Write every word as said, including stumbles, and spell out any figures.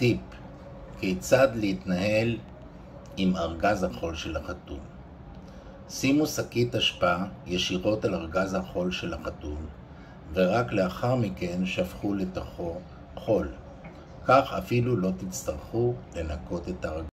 טיפ, כיצד להתנהל עם ארגז החול של החתול. שימו שקית אשפה ישירות על ארגז החול של החתול, ורק לאחר מכן שפכו לתוכו חול. כך אפילו לא תצטרכו לנקות את הארגז.